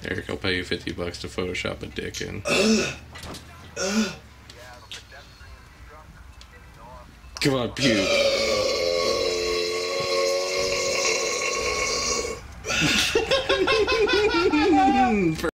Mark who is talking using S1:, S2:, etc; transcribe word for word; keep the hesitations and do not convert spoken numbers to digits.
S1: Eric, I'll pay you fifty bucks to Photoshop a dick in. Come on, puke.